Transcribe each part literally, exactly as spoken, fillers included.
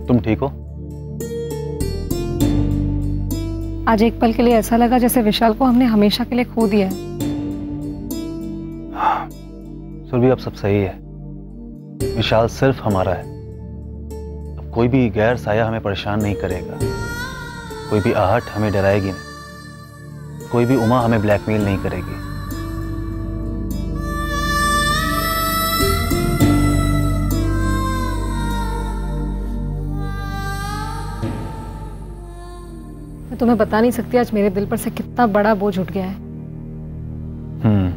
तुम ठीक हो? आज एक पल के लिए ऐसा लगा जैसे विशाल को हमने हमेशा के लिए खो दिया है। सुरभि अब सब सही है। विशाल सिर्फ हमारा है। अब कोई भी गैर साया हमें परेशान नहीं करेगा, कोई भी आहट हमें डराएगी नहीं, कोई भी उमा हमें ब्लैकमेल नहीं करेगी। मैं तुम्हें बता नहीं सकती आज मेरे दिल पर से कितना बड़ा बोझ उठ गया है। हम्म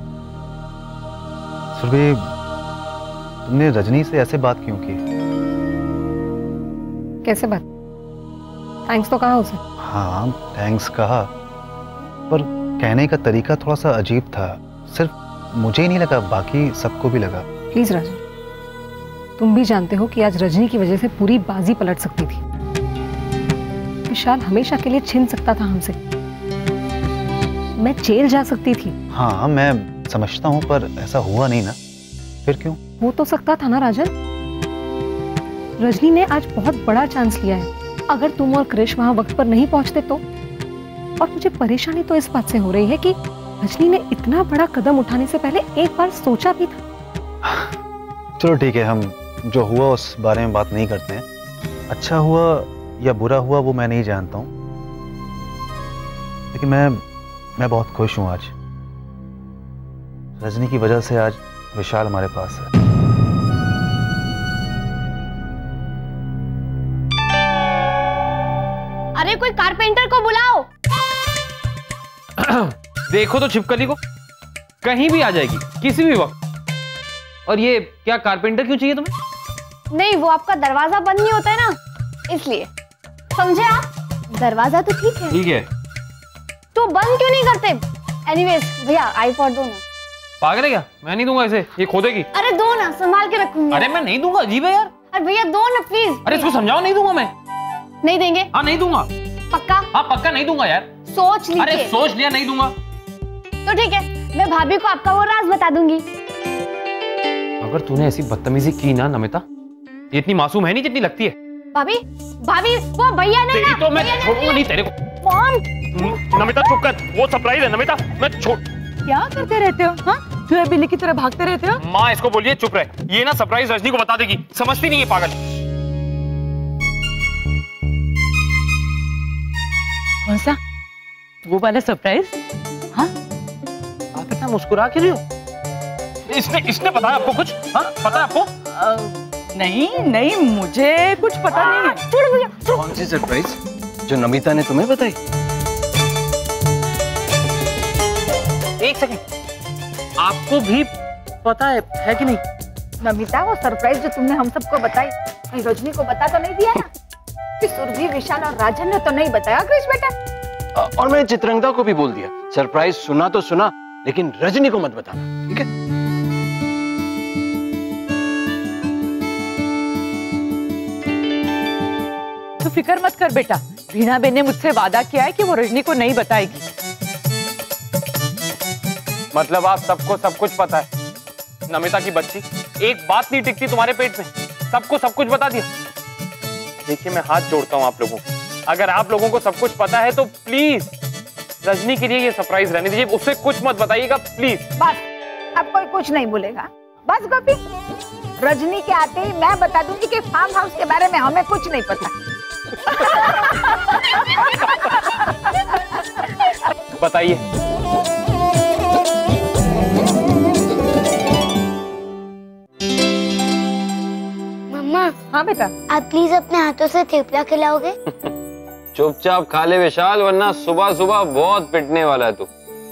सुरभि, तुमने रजनी से ऐसे बात क्यों की? कैसे बात? थैंक्स तो कहा उसे। हाँ थैंक्स कहा, पर कहने का तरीका थोड़ा सा अजीब था। सिर्फ मुझे ही नहीं लगा, बाकी सबको भी लगा। प्लीज राजन, तुम भी जानते हो कि आज रजनी की वजह से पूरी बाजी पलट सकती थी। विशाल हमेशा के लिए छिन सकता था हमसे, मैं जेल जा सकती थी। हाँ मैं समझता हूँ, पर ऐसा हुआ नहीं ना। फिर क्यों? हो तो सकता था ना राजन। रजनी ने आज बहुत बड़ा चांस लिया है। अगर तुम और क्रिश वहां वक्त पर नहीं पहुंचते तो। और मुझे परेशानी तो इस बात से हो रही है कि रजनी ने इतना बड़ा कदम उठाने से पहले एक बार सोचा भी था। चलो ठीक है, हम जो हुआ उस बारे में बात नहीं करते हैं। अच्छा हुआ या बुरा हुआ वो मैं नहीं जानता हूँ, लेकिन मैं मैं बहुत खुश हूँ। आज रजनी की वजह से आज विशाल हमारे पास है। अरे कोई कारपेंटर को बुलाओ। देखो तो छिपकली को, कहीं भी आ जाएगी किसी भी वक्त। और ये क्या कारपेंटर क्यों चाहिए तुम्हें? नहीं, वो आपका दरवाजा बंद नहीं होता है ना, इसलिए। समझे आप? दरवाजा तो ठीक है, ठीक है, तो बंद क्यों नहीं करते? एनीवेज भैया आईपॉड दो ना। पागल है क्या? मैं नहीं दूंगा इसे, ये खो देगी। अरे दो ना, संभाल के रखूंगी। अरे मैं नहीं दूंगा, अजीब है यार। अरे भैया दो ना प्लीज। अरे इसको समझाओ, नहीं दूंगा मैं। नहीं देंगे? हाँ नहीं दूंगा। पक्का? हाँ पक्का नहीं दूंगा यार। सोच लीजिए। अरे सोच लिया, नहीं दूंगा। तो ठीक है, मैं भाभी को आपका वो राज बता दूंगी। अगर तूने ऐसी बदतमीजी की ना नमिता, ये इतनी मासूम है नहीं जितनी लगती है। भाभी भाभी वो भैया ने ना, तो मैं छोड़ूंगा नहीं तेरे को। कौन? नमिता चुप कर, वो सरप्राइज है नमिता, मैं छोड़। क्या करते रहते हो? हाँ चूहे बिल्ली की तरह भागते रहते हो। माँ इसको बोलिए चुप रहे, ये ना सरप्राइज रजनी को बता देगी, समझती नहीं है पागल। कौन सा? वो वाला सरप्राइज? हाँ आप इतना मुस्कुरा क्यों रही हो? इसने इसने बताया आपको कुछ? हाँ पता है आपको? आ, नहीं नहीं मुझे कुछ पता नहीं है। छोड़ भैया। कौन सी सरप्राइज जो नमिता ने तुम्हें बताई? एक सेकंड, आपको भी पता है, है कि नहीं? नमिता वो सरप्राइज जो तुमने हम सबको बताई, रजनी को बता तो नहीं दिया ना? कि सुरभि, विशाल और राजन ने तो नहीं बताया क्रिश बेटा? और मैंने चित्रंगदा को भी बोल दिया, सरप्राइज सुना तो सुना, लेकिन रजनी को मत बताना, ठीक है? तो फिक्र मत कर बेटा, रीना बेन ने मुझसे वादा किया है कि वो रजनी को नहीं बताएगी। मतलब आप सबको सब कुछ पता है? नमिता की बच्ची, एक बात नहीं टिकती तुम्हारे पेट में, सबको सब कुछ बता दिया। देखिए मैं हाथ जोड़ता हूँ आप लोगों को, अगर आप लोगों को सब कुछ पता है तो प्लीज रजनी के लिए ये सरप्राइज रहने दीजिए, उससे कुछ मत बताइएगा प्लीज। बस अब कोई कुछ नहीं बोलेगा। बस गोपी, रजनी के आते ही मैं बता दूंगी कि फार्म हाउस के बारे में हमें कुछ नहीं पता। बताइए। मम्मा। हाँ बेटा। आप प्लीज अपने हाथों से थेपला खिलाओगे? चुपचाप खा ले विशाल, वरना सुबह सुबह बहुत पिटने वाला है तू।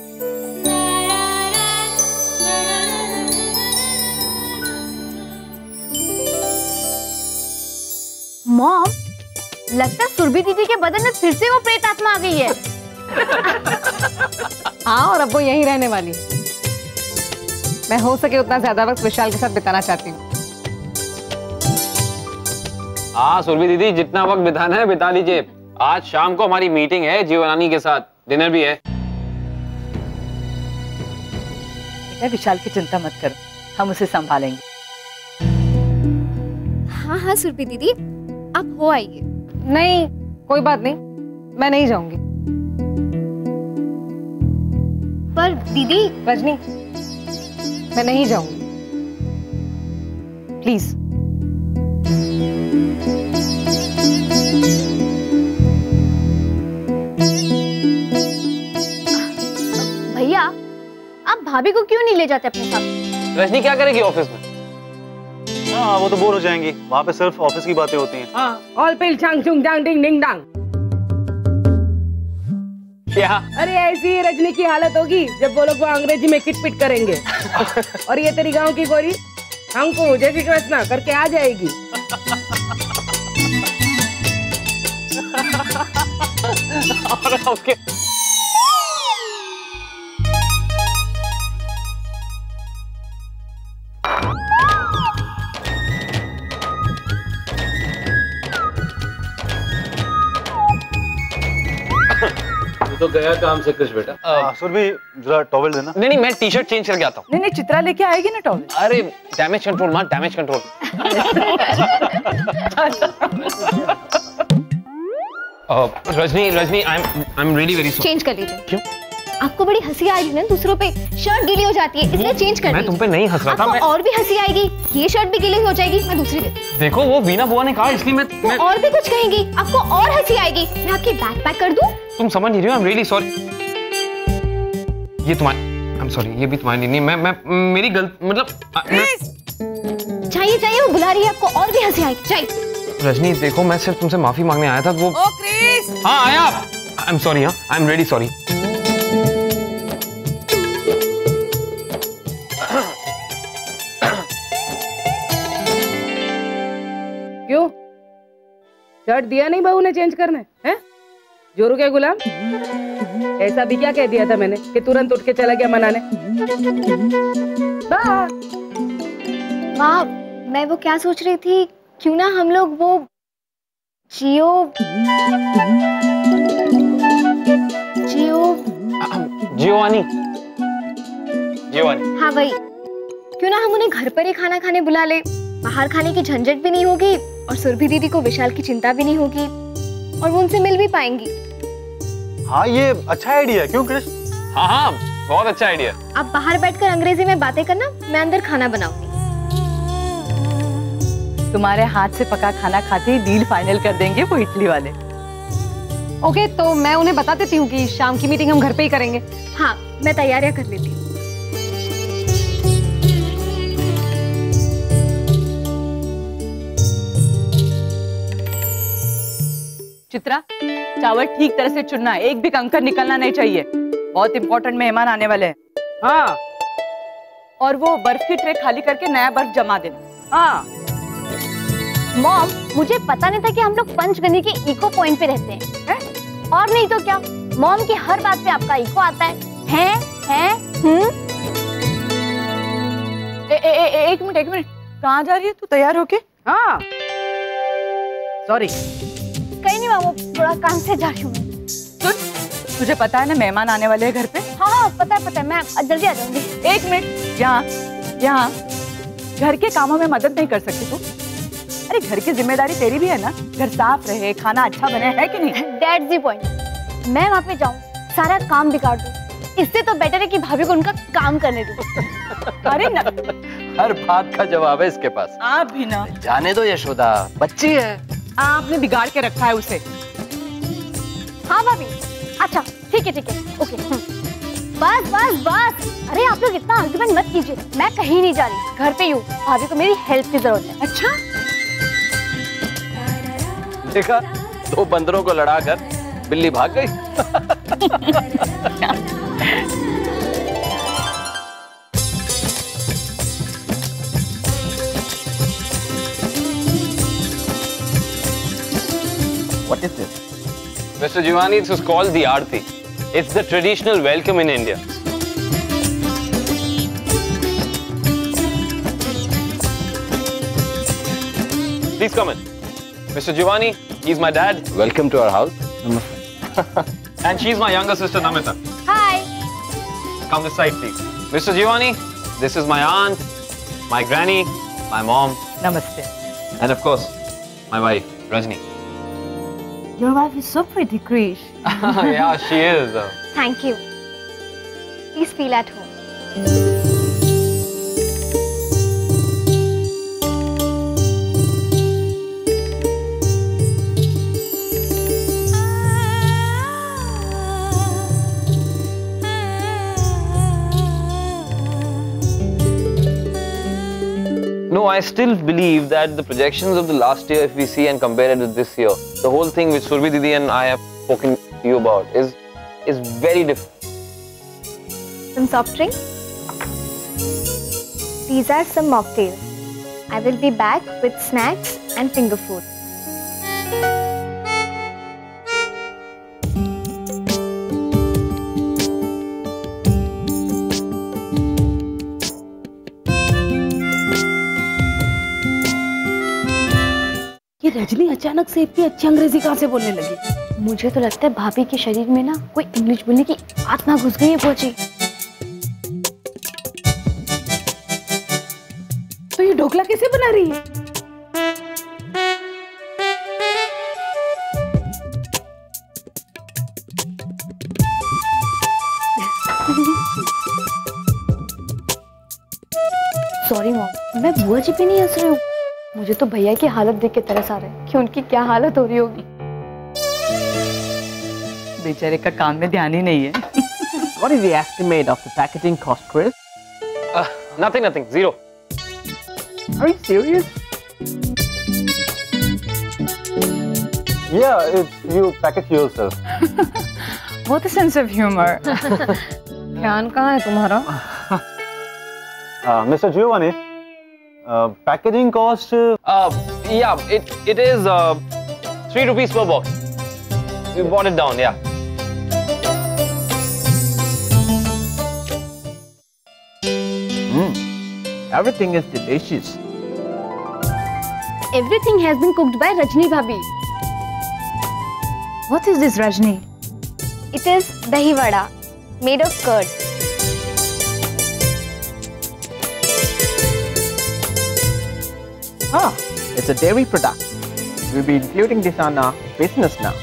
मॉम, लगता है सुरभि दीदी के बदन में फिर से वो प्रेत आत्मा आ गई है। हाँ और अब वो यहीं रहने वाली। मैं हो सके उतना ज्यादा वक्त विशाल के साथ बिताना चाहती हूँ। हाँ सुरभि दीदी, जितना वक्त बिताना है बिता लीजिए। आज शाम को हमारी मीटिंग है जीवनानी के साथ, डिनर भी है। विशाल की चिंता मत करो, हम उसे संभालेंगे। हाँ हाँ सुरभि दीदी, आप हो आइए। नहीं, कोई बात नहीं, मैं नहीं जाऊंगी। पर दीदी। रजनी, मैं नहीं जाऊंगी, प्लीज। भैया, आप भाभी को क्यों नहीं ले जाते अपने साथ? रजनी क्या करेगी ऑफिस में? हाँ, वो तो बोर हो जाएंगी, वहाँ पे सिर्फ ऑफिस की बातें होती हैं। हाँ, ऑल पिल छांग छुंग डांग डिंग डिंग डांग। क्या? अरे ऐसी रजनी की हालत होगी जब वो लोग वो अंग्रेजी में किटपिट करेंगे। और ये तेरी गांव की गोरी हमको जय श्री कृष्णा करके आ जाएगी। और उसके तो गया काम से कृष बेटा। सुरभि, जरा टॉवेल देना। नहीं नहीं, मैं टी शर्ट चेंज करके आता हूँ। नहीं नहीं, चित्रा लेके आएगी ना टॉवेल। अरे डैमेज कंट्रोल मां, damage control. Rajni Rajni I am I am really very sorry. Change कर लीजिए। क्यों? आपको बड़ी हंसी आएगी ना दूसरों पे, शर्ट गीली हो जाती है, इसलिए चेंज कर मैं तुम पे नहीं हंस रहा था। आपको मैं और भी हंसी आएगी, ये शर्ट भी गीली हो जाएगी, मैं दूसरी देती हूँ। देखो वो वीना बुआ ने कहा, इसलिए मैं, मैं... और भी कुछ कहेंगी, आपको और हंसी आएगी, मैं आपकी बैग पैक कर दूं? तुम समझ नहीं रही हो, आई एम रियली सॉरी। ये तुम्हारी, आई एम सॉरी, ये भी तुम्हारी नहीं, मैं मैं मेरी गलती, मतलब चाहिए चाहिए, वो बुला रही है आपको, और भी हंसी आएगी, चाहिए। रजनी देखो, मैं सिर्फ तुमसे माफी मांगने आया था। वो ओ क्रिस! हाँ आया। आई एम सॉरी, हाँ आई एम रियली सॉरी। क्यों? शर्ट दिया नहीं बहू ने चेंज करने? हैं? जोरू के गुलाम? ऐसा भी क्या कह दिया था मैंने कि तुरंत उठ के चला गया मनाने? माँ, मैं वो क्या सोच रही थी, क्यों ना हम लोग वो जियो जियो जियोवानी जियोवानी हाँ वही, क्यों ना हम उन्हें घर पर ही खाना खाने बुला ले, बाहर खाने की झंझट भी नहीं होगी और सुरभि दीदी को विशाल की चिंता भी नहीं होगी और वो उनसे मिल भी पाएंगी। हाँ, ये अच्छा आइडिया है, क्यों कृष? हाँ हाँ, बहुत अच्छा आइडिया। आप बाहर बैठकर अंग्रेजी में बातें करना, मैं अंदर खाना बनाऊंगी। तुम्हारे हाथ से पका खाना खाते ही डील फाइनल कर देंगे वो इटली वाले। ओके, तो मैं उन्हें बता देती हूँ कि शाम की मीटिंग हम घर पे ही करेंगे। हाँ, मैं तैयारियां कर लेती हूँ। चित्रा, चावल ठीक तरह से चुनना, एक भी कंकर निकलना नहीं चाहिए, बहुत इंपॉर्टेंट मेहमान आने वाले हैं। हाँ। और वो बर्फ की ट्रे खाली करके नया बर्फ जमा देना। हाँ। मॉम, मुझे पता नहीं था कि हम लोग पंचगनी के इको पॉइंट पे रहते हैं, है? और नहीं तो क्या, मॉम की हर बात पे आपका इको आता है, हैं, हैं, हम्म। ए, ए, ए, एक मिनट एक मिनट, कहाँ जा रही है तू तैयार होके? हाँ। सॉरी। कहीं नहीं मामू, थोड़ा काम से जा रही हूँ। सुन, तुझे पता है ना मेहमान आने वाले हैं घर पे? हाँ हाँ पता है पता है, मैं जल्दी आ जाऊंगी। एक मिनट, यहाँ यहाँ घर के कामों में मदद नहीं कर सकती तू? अरे घर की जिम्मेदारी तेरी भी है ना, घर साफ रहे, खाना अच्छा बने, है कि नहीं? That's the point. मैं वहाँ पे जाऊँ, सारा काम बिगाड़ दूँ, इससे तो बेटर है कि भाभी को उनका काम करने दूँ। अरे न, हर बात का जवाब है इसके पास। आप भी ना जाने दो यशोदा, बच्ची है। आपने बिगाड़ के रखा है उसे। हाँ भाभी, अच्छा ठीक है ठीक है, ओके। बस बस बस, अरे आप लोग इतना आर्गुमेंट मत कीजिए, मैं कहीं नहीं जा रही, घर पे ही हूँ, भाभी को मेरी हेल्प की जरूरत है। अच्छा, देखा, दो बंदरों को लड़ाकर बिल्ली भाग गई। What is this? Mister Giovanni, this is called the Aarti. It's the traditional welcome in India. Please come in. Mister Giovanni, he's my dad. Welcome to our house. And she's my younger sister, Namita. Hi. Come this side, please. Mister Giovanni, this is my aunt, my granny, my mom, नमस्ते। and of course, my wife, Rajni. Your wife is so pretty, Krish. Yeah, she is. Thank you. Please feel at home. No, I still believe that the projections of the last year, if we see and compare it with this year, the whole thing which Surbi Didi and I have spoken to you about is is very different. Some soft drinks. These are some mocktails. I will be back with snacks and finger food. ये रजनी अचानक से इतनी अच्छी अंग्रेजी कहाँ से बोलने लगी? मुझे तो लगता है भाभी के शरीर में ना कोई इंग्लिश बोलने की आत्मा घुस गई है पहुंची। तो ये ढोकला कैसे बना रही है? सॉरी मॉम, मैं बुआ जी पे नहीं हंस रही हूँ। मुझे तो भैया की हालत देख के तरस आ रहा है कि उनकी क्या हालत हो रही होगी। बेचारे का काम में ध्यान ही नहीं है। What is the estimate of the packaging cost, Chris? Uh, nothing, nothing, zero. Are you serious? Yeah, if you pack it yourself. What a sense of humor. ध्यान कहाँ है तुम्हारा? Uh, Mister Giovanni, uh, packaging cost. Uh, yeah, it it is uh, three rupees per box. We bought it down, yeah. Mm. Everything is delicious. Everything has been cooked by Rajni bhabhi. What is this, Rajni? It is dahi vada, made of curd. Ah, it's a dairy product. We'll be including this on our business now.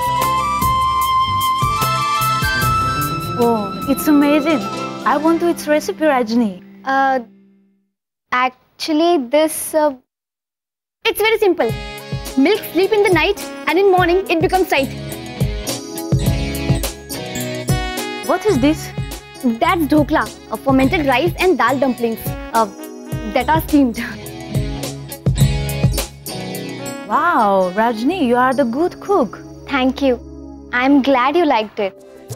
Oh, it's amazing. I want to its recipe, Rajni. Uh, actually, this uh, it's very simple. Milk sleep in the night, and in morning it becomes tight. What is this? That's dhokla, a fermented rice and dal dumplings uh, that are steamed. Wow, Rajni, you are the good cook. Thank you. I'm glad you liked it.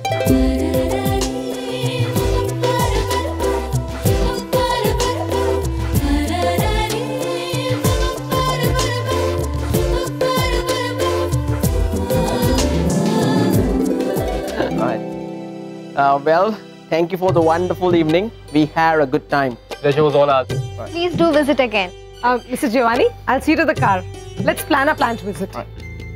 Uh, well, thank you for the wonderful evening. We had a good time. Pleasure was all ours. Please do visit again. Uh, Mister Giovanni, I'll see you to the car. Let's plan a plant visit. Right.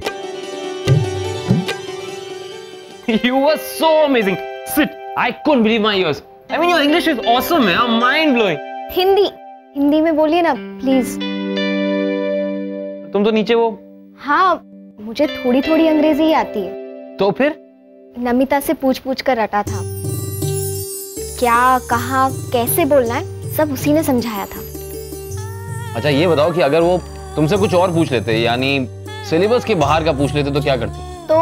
You were so amazing. Sit. I couldn't believe my ears. I mean, your English is awesome, man. Mind blowing. Hindi Hindi में बोलिए ना please. तुम तो नीचे वो। हाँ, मुझे थोड़ी थोड़ी अंग्रेजी ही आती है। तो फिर? नमिता से पूछ पूछ कर रटा था। क्या, कहाँ, कैसे बोलना है, सब उसी ने समझाया था। अच्छा ये बताओ कि अगर वो तुमसे कुछ और पूछ लेते, यानी सिलेबस के बाहर का पूछ लेते तो क्या करती? तो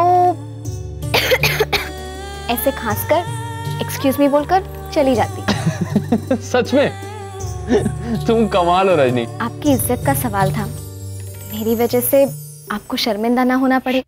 ऐसे खांसकर एक्सक्यूज मी बोलकर चली जाती। सच में? तुम कमाल हो रजनी। आपकी इज्जत का सवाल था। मेरी वजह से आपको शर्मिंदा ना होना पड़े।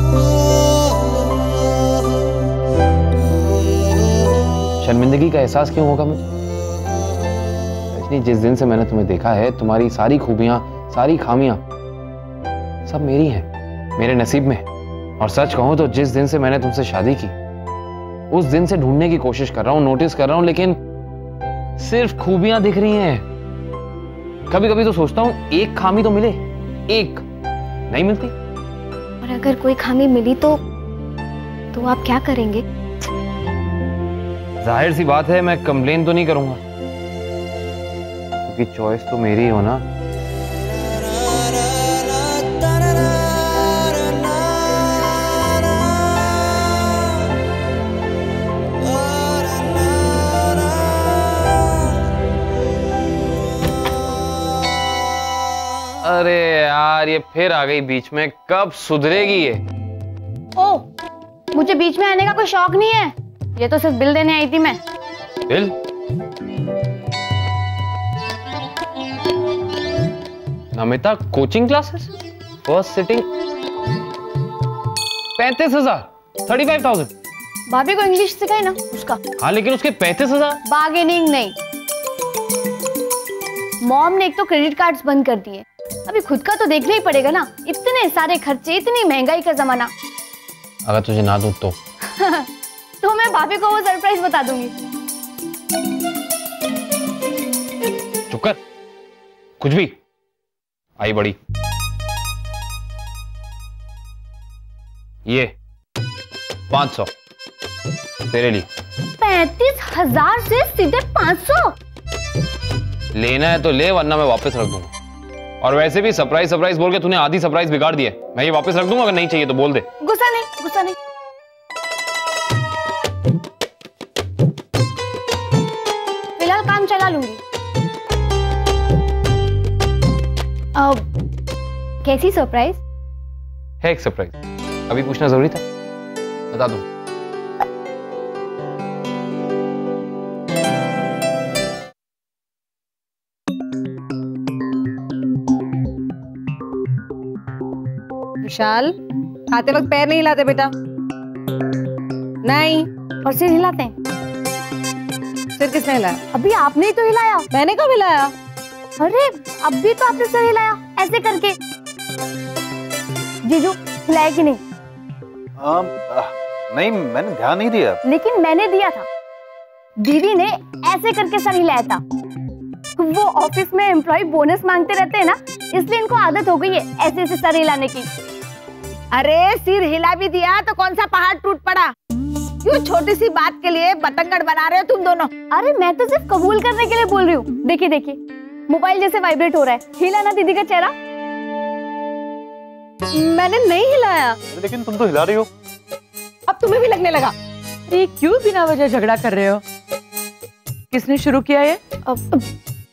शर्मिंदगी का एहसास क्यों होगा मुझे? रजनी, जिस दिन से मैंने तुम्हें देखा है, तुम्हारी सारी खूबियां, सारी खामियां सब मेरी हैं, मेरे नसीब में। और सच कहूं तो जिस दिन से मैंने तुमसे शादी की, उस दिन से ढूंढने की कोशिश कर रहा हूं, नोटिस कर रहा हूं, लेकिन सिर्फ खूबियां दिख रही हैं। कभी कभी तो सोचता हूं एक खामी तो मिले, एक नहीं मिलती। और अगर कोई खामी मिली तो तो आप क्या करेंगे? जाहिर सी बात है, मैं कंप्लेन तो नहीं करूंगा, क्योंकि चॉइस तो मेरी हो ना। यार ये फिर आ गई बीच में, कब सुधरेगी ये? ओ, मुझे बीच में आने का कोई शौक नहीं है, ये तो सिर्फ बिल देने आई थी मैं। Bill? Namita coaching classes first sitting पैंतीस हजार, थर्टी फाइव थाउजेंड। भाभी को इंग्लिश सिखाई ना उसका। हाँ लेकिन उसके पैंतीस हजार। बार्गेनिंग नहीं, मॉम ने एक तो क्रेडिट कार्ड्स बंद कर दिए, अभी खुद का तो देखना ही पड़ेगा ना, इतने सारे खर्चे, इतनी महंगाई का जमाना। अगर तुझे ना दूं तो तो मैं भाभी को वो सरप्राइज बता दूंगी। चुप कर, कुछ भी। आई बड़ी, ये पांच सौ तेरे लिए। पैंतीस हजार से सीधे पांच सौ? लेना है तो ले, वरना मैं वापस रख दूंगा। और वैसे भी सरप्राइज सरप्राइज बोल के तूने आधी सरप्राइज बिगाड़ दी है, मैं ये वापस रख दूंगा, अगर नहीं चाहिए तो बोल दे। गुस्सा नहीं, गुस्सा नहीं। फिलहाल काम चला लूंगी। अब कैसी सरप्राइज है? एक सरप्राइज, अभी पूछना जरूरी था, बता दूं। विशाल, खाते वक्त पैर नहीं हिलाते बेटा। नहीं। और सिर हिलाते हैं? सिर किसने हिलाया? अभी आपने ही तो हिलाया। मैंने कब हिलाया? अरे अभी तो आपने सिर हिलाया ऐसे करके। जीजू हिलाया कि नहीं? आ, नहीं, मैंने ध्यान नहीं दिया। लेकिन मैंने दिया था, दीदी ने ऐसे करके सर हिलाया था। वो ऑफिस में एम्प्लॉय बोनस मांगते रहते हैं ना, इसलिए इनको आदत हो गई है ऐसे ऐसे सर हिलाने की। अरे सिर हिला भी दिया तो कौन सा पहाड़ टूट पड़ा? क्यों छोटी सी बात के लिए बतंगड़ बना रहे हो तुम दोनों? अरे मैं तो सिर्फ कबूल करने के लिए बोल रही हूँ। देखिए देखिए, मोबाइल जैसे वाइब्रेट हो रहा है, हिला ना दीदी का चेहरा। मैंने नहीं हिलाया। लेकिन तुम तो हिला रही हो। अब तुम्हें भी लगने लगा? अरे क्यों बिना वजह झगड़ा कर रहे हो? किसने शुरू किया ये? अब, अब...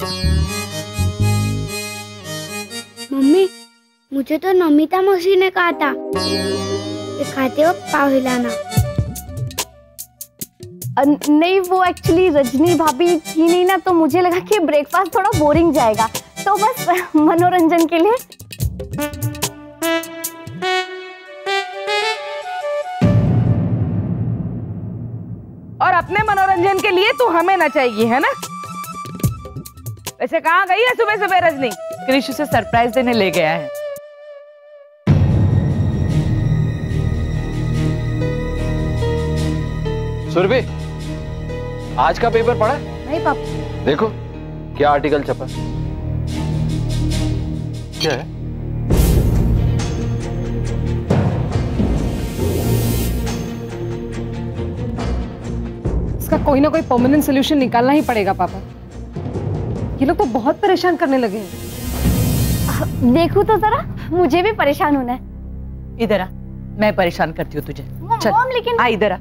मम्मी, मुझे तो नमिता मौसी ने कहा था कि खाते वक्त पाव हिलाना। नहीं, वो एक्चुअली रजनी भाभी थी नहीं ना, तो मुझे लगा कि ब्रेकफास्ट थोड़ा बोरिंग जाएगा, तो बस मनोरंजन के लिए। और अपने मनोरंजन के लिए तू हमें ना चाहिए है ना? वैसे कहाँ गई है सुबह सुबह रजनी? क्रिश उसे सरप्राइज देने ले गया है। सुरभि, आज का पेपर पढ़ा? नहीं पापा। देखो क्या आर्टिकल छपा। क्या है? इसका कोई ना कोई परमानेंट सोल्यूशन निकालना ही पड़ेगा पापा। ये लोग तो बहुत परेशान करने लगे हैं। देखो तो जरा, मुझे भी परेशान होना है। इधर आ, मैं परेशान करती हूँ तुझे। चल मॉम, लेकिन आ इधर आ।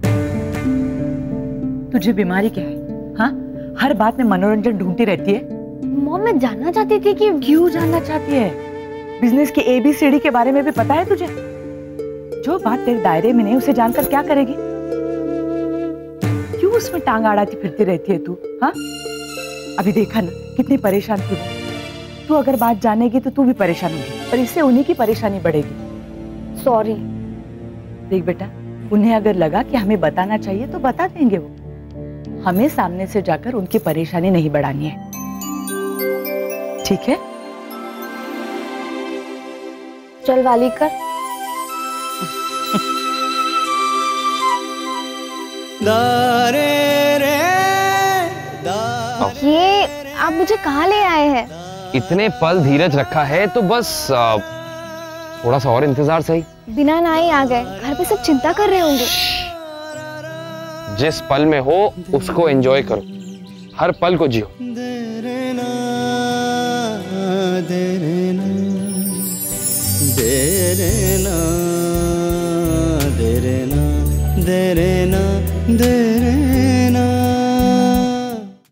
तुझे बीमारी क्या है? हाँ, हर बात में मनोरंजन ढूंढती रहती है। मॉम, मैं जानना चाहती थी कि क्यों जानना चाहती है? बिजनेस की एबीसीडी के बारे में भी पता है तुझे? जो बात तेरे दायरे में नहीं, उसे जानकर क्या करेगी? क्यों उसमें टांग अड़ाती फिरती रहती है तू? हाँ, अभी देखा ना कितनी परेशान थी वो। तू अगर बात जानेगी तो तू भी परेशान होगी, और इससे उन्हीं की परेशानी बढ़ेगी। सॉरी। देख बेटा, उन्हें अगर लगा कि हमें बताना चाहिए तो बता देंगे वो। हमें सामने से जाकर उनकी परेशानी नहीं बढ़ानी है, ठीक है? चल वाली कर। ये आप मुझे कहाँ ले आए हैं? इतने पल धीरज रखा है तो बस आ, थोड़ा सा और इंतजार सही। बिना ना ही आ गए, घर पे सब चिंता कर रहे होंगे। जिस पल में हो उसको एंजॉय करो, हर पल को जियो। देरे ना